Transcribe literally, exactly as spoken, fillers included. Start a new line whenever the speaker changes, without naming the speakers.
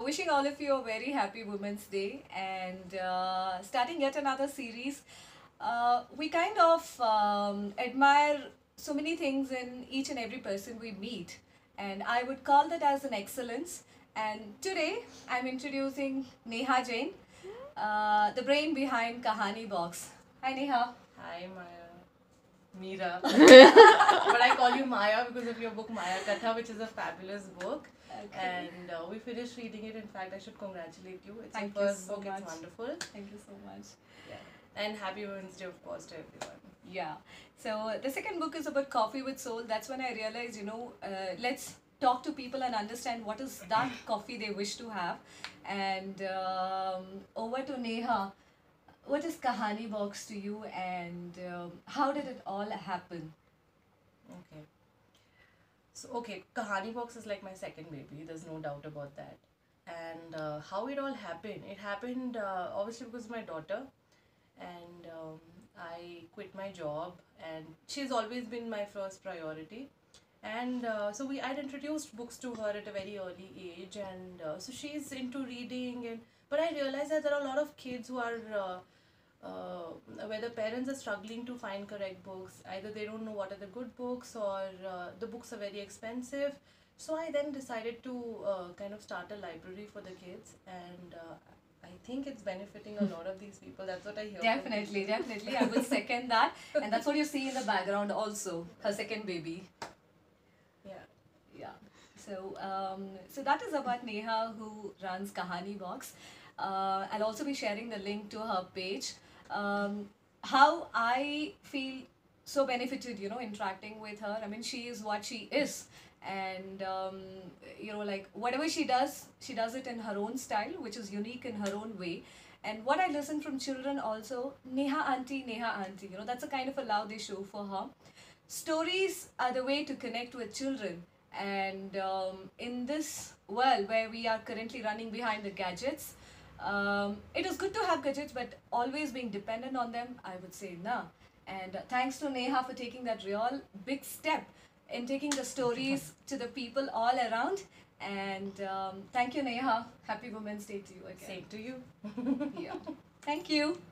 wishing all of you a very happy Women's Day and uh, starting yet another series. Uh, we kind of um, admire so many things in each and every person we meet, and I would call that as an excellence. And today I'm introducing Neha Jain, uh, the brain behind Kahaanibox. Hi Neha.
Hi Maya. Meera. But I call you Maya because of your book Maya Kathak, which is a fabulous book.
Okay.
And uh, we finished reading it. In fact, I should congratulate you. It's
Thank
your
you
first
so
book.
much.
It's wonderful.
Thank you so much.
Yeah. And happy Women's Day, of course, to everyone.
Yeah. So the second book is about coffee with soul. That's when I realized, you know, uh, let's talk to people and understand what is that coffee they wish to have. And um, over to Neha. What is Kahaanibox to you, and um, how did it all happen?
Okay. So, okay, Kahaanibox is like my second baby. There's no doubt about that. And uh, how it all happened? It happened uh, obviously because of my daughter. And um, I quit my job, and she's always been my first priority. And uh, so we I'd introduced books to her at a very early age, and uh, so she's into reading. And but I realized that there are a lot of kids who are uh, uh, where the parents are struggling to find correct books. Either they don't know what are the good books, or uh, the books are very expensive. So I then decided to uh, kind of start a library for the kids, and uh, I think it's benefiting a lot of these people. That's what I hear.
Definitely, definitely. I would second that. And that's what you see in the background also, her second baby.
Yeah.
Yeah. So, um, so that is about Neha, who runs Kahaanibox. Uh, I'll also be sharing the link to her page. Um, how I feel so benefited, you know, interacting with her. I mean, she is what she is. And, um, you know, like whatever she does, she does it in her own style, which is unique in her own way. And what I listen from children also, Neha auntie, Neha auntie, you know, that's a kind of a love they show for her. Stories are the way to connect with children. And um, in this world where we are currently running behind the gadgets, um, it is good to have gadgets, but always being dependent on them, I would say nah. And uh, thanks to Neha for taking that real big step in taking the stories to the people all around. And um, thank you, Neha. Happy Women's Day to you again.
Same to you.
Yeah. Thank you.